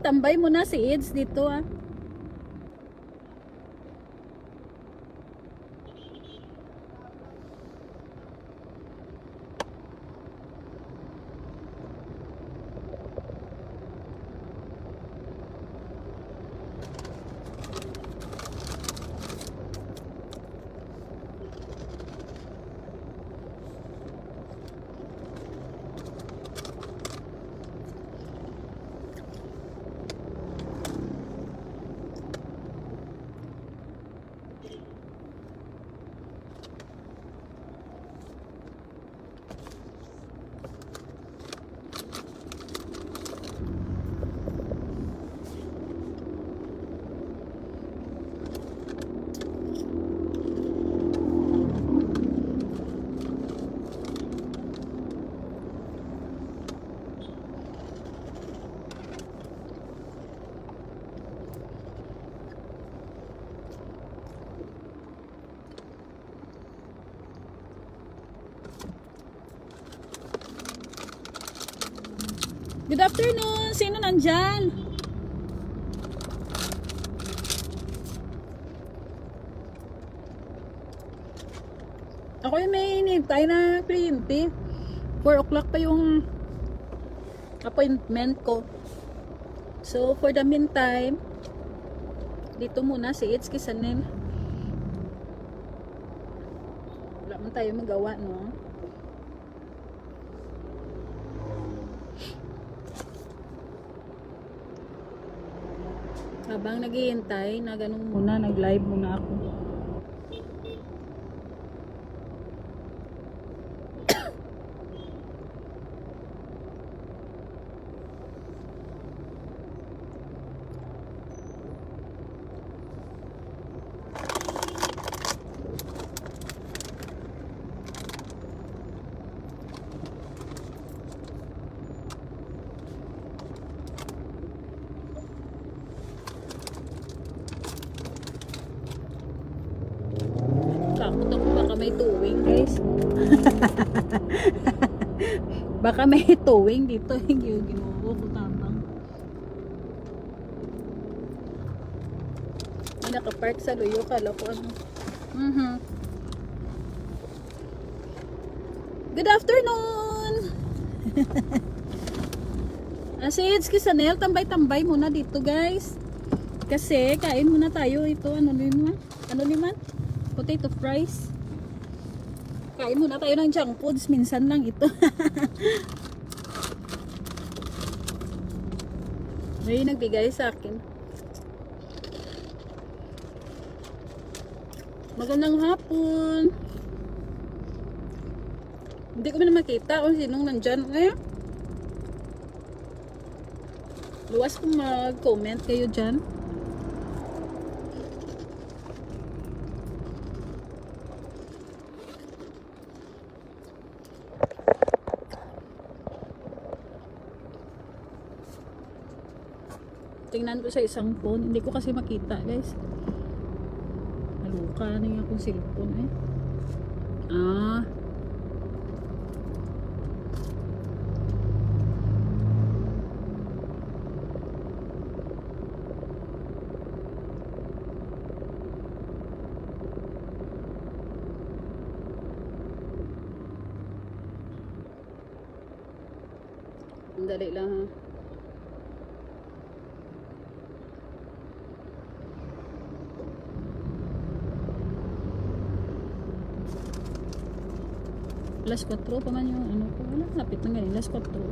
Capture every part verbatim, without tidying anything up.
tambay mo na si Ids dito ah. Good afternoon! Sino nandyan? Ako yung may hinintay na kliyente. four o'clock pa yung appointment ko. So, for the meantime, dito muna si Ids Kisanel. Wala man tayo magawa, no? Habang naghihintay, na ganun muna, nag-live muna ako. Takot ako baka may towing, guys. Baka may towing dito. Yung ginuho ko tamang. May nakapark sa luyo. Kala ko ano. Mm-hmm. Good afternoon! As Ids Kisanel, tambay-tambay muna dito, guys. Kasi kain muna tayo ito. Ano naman? Ano naman? Potato fries. Kain muna tayo ng junk foods. Minsan lang ito. May nagbigay sa akin. Magandang hapon. Hindi ko na makita kung sinong nandyan. Eh? Luwas kung mag-comment kayo dyan. Tingnan ko sa isang phone. Hindi ko kasi makita, guys. Maluka na yung akong cellphone eh. Ah. Dali lang ha. Alas kwatro pa man yung ano ko. Wala, lapit na ganyan. Alas kwatro.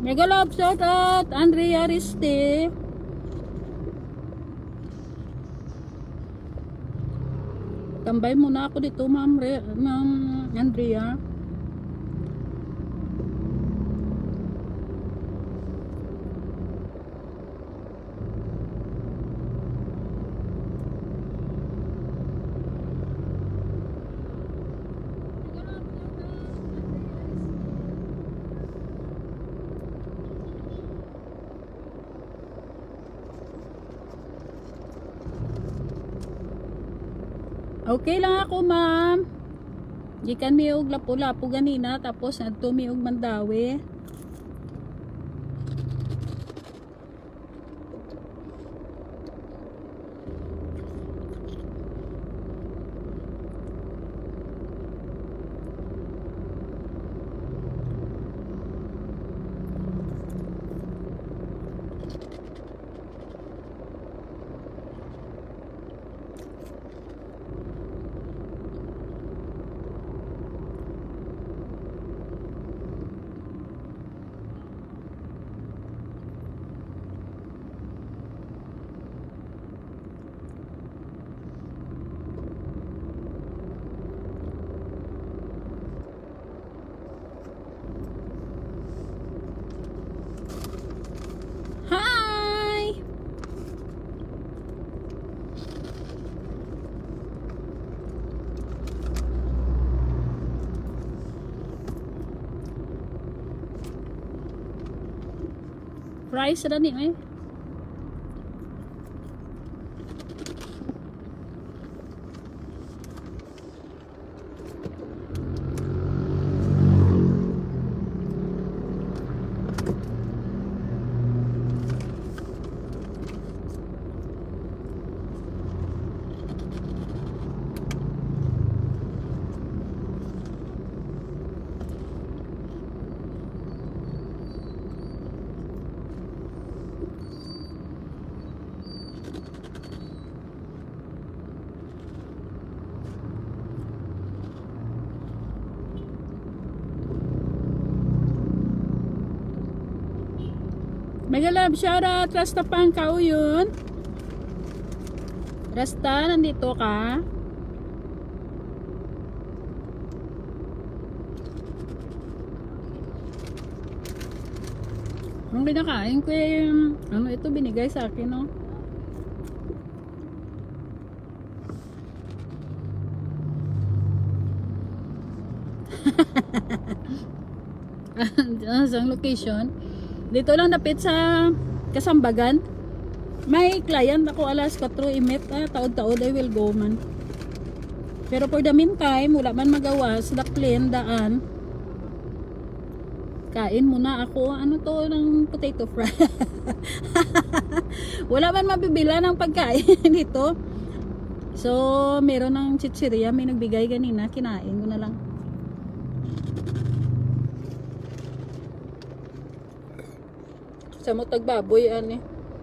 Mega love shout out Andrea Riste. Tambay muna ako dito, Ma'am Ma'am Andrea. Okay lang ako, ma'am. Gikan mi og lapu-lapu ganina tapos adto mi og Mandawi. Price na ni eh. Mega love shoutout Rasta Pangkao yun. Rasta, nandito ka? Ang binakain ko yung ano ito binigay sa akin, no? Ang location dito lang dapit sa Kasambagan. May client ako alas kwatro imit, ah, taod-taod I will go man. Pero for the meantime wala man magawa sa Daklin daan. Kain muna ako ano to ng potato fry. Wala man mabibila ng pagkain dito. So meron ng chichirya may nagbigay kanina, kinain ko na lang. Sa mutag baboy ani.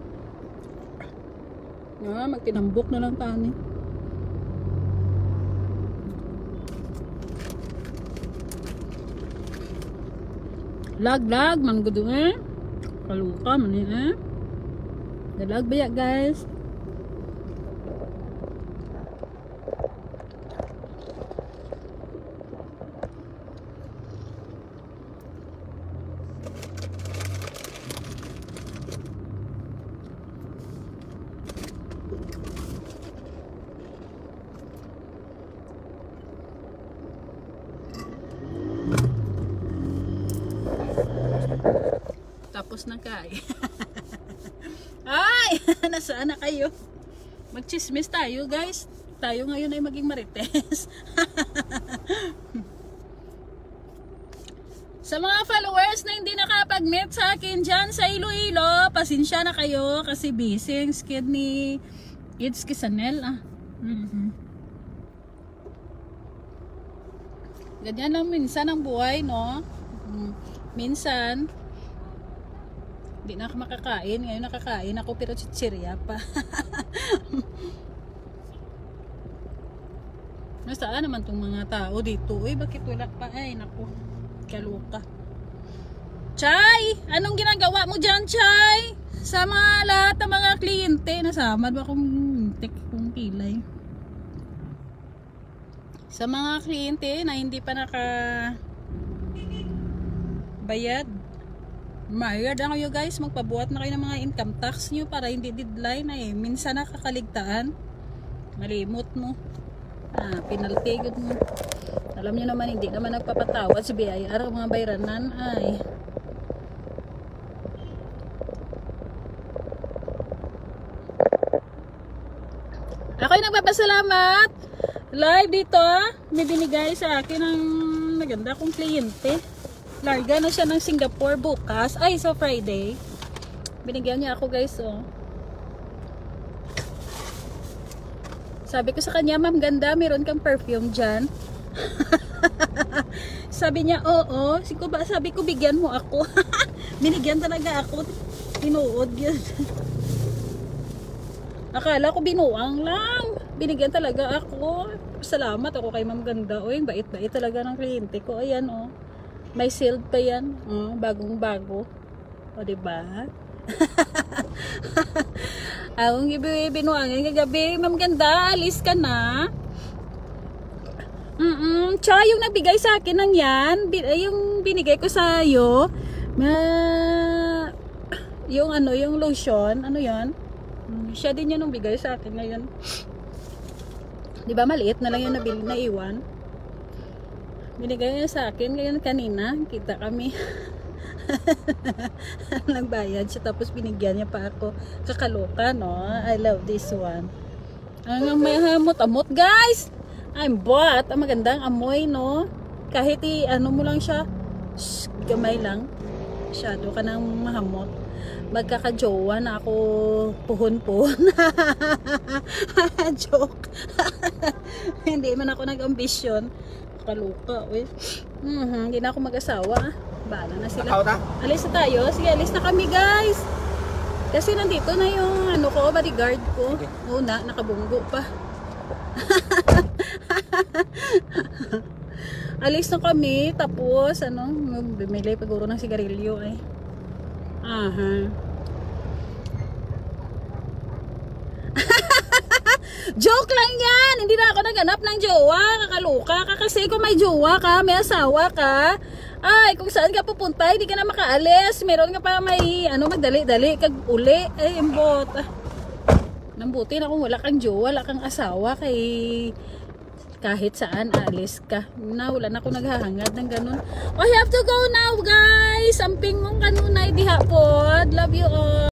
Ah, magtinambok na lang tani. Lag lag man gud eh. Kaluka man eh. Dalag baya guys. Tapos na kain. Ay! Nasaan na kayo? Magchismis tayo guys. Tayo ngayon ay maging marites. Sa mga followers na hindi nakapag-meet sa akin dyan sa Iloilo, pasensya na kayo kasi busy yung skid ni It's Kisanel. Ah. Mm-hmm. Ganyan lang minsan ang buhay, no? Minsan hindi na ako makakain. Ngayon nakakain ako pero chichirya pa. Nasaan naman tong mga tao dito? Uy, bakit wala pa? Ay, naku. Kaluka. Chay, anong ginagawa mo dyan, Chay? Sa mga lahat ng mga kliyente, nasamad ba kung tik kung pilay? Sa mga kliyente na hindi pa naka bayad, mayad na kayo guys, magpabuhat na kayo ng mga income tax nyo para hindi deadline na eh. Minsan nakakaligtaan, malimot mo, ah, penalty good mo. Alam nyo naman, hindi naman nagpapatawad si B I R mga bayranan ay. Ako'y nagpapasalamat live dito, may binigay sa akin ng maganda kong kliyente. Larga na siya ng Singapore bukas, ay so Friday. Binigyan niya ako guys, oh. Sabi ko sa kanya, ma'am ganda, meron kang perfume dyan. Sabi niya, oo, sabi ko bigyan mo ako. Binigyan talaga ako, tinuod yun. Akala ko binuang lang. Binigyan talaga ako. Salamat ako kay Ma'am Ganda. Uy, bait-bait talaga ng kliyente ko. Ayan, oh. May sealed pa yan. Oh, bagong-bago. O, diba? Akong binuangin kagabi. Ma'am Ganda, alis ka na. Mm-mm. Tsaka yung nagbigay sa akin ng yan, yung binigay ko sa iyo, na yung ano, yung lotion, ano yan? Siya din yan nung bigay sa akin ngayon. Di ba maliit na lang yung nabili na iwan. Binigay niya sa akin ngayon kanina. Kita kami. Nagbayad siya tapos binigyan niya pa ako. Kakaloka, no? I love this one. Ang may hamot-amot, guys! I'm bought. Ang magandang amoy, no? Kahit i ano mo lang siya, shh, gamay lang. Masyado ka nang mahamot. Magkakajowa na ako puhon-puhon. Joke. Hindi man ako nag-ambisyon. Kaluka, eh. Mm-hmm. Hindi na ako mag-asawa. Bahala na sila. Alis na tayo. Sige, alis na kami, guys. Kasi nandito na yung ano ko, bodyguard ko. Una, nakabunggo pa. Alis na kami. Tapos, ano, bumili paguro ng sigarilyo, eh. Aha. Joke lang yan. Hindi na ako naghanap ng jowa. Kakaluka ka kasi kung may jowa ka, may asawa ka. Ay, kung saan ka pupunta, hindi ka na makaalis. Meron ka pa may ano, magdali-dali kag uli. Ay, imbot. Ah. Nambuti na kung wala kang jowa, wala kang asawa kay kahit saan alis ka. Na wala na ako naghahangad ng ganun. I have to go now, guys. Samping mong kanunay diha pod. Love you all.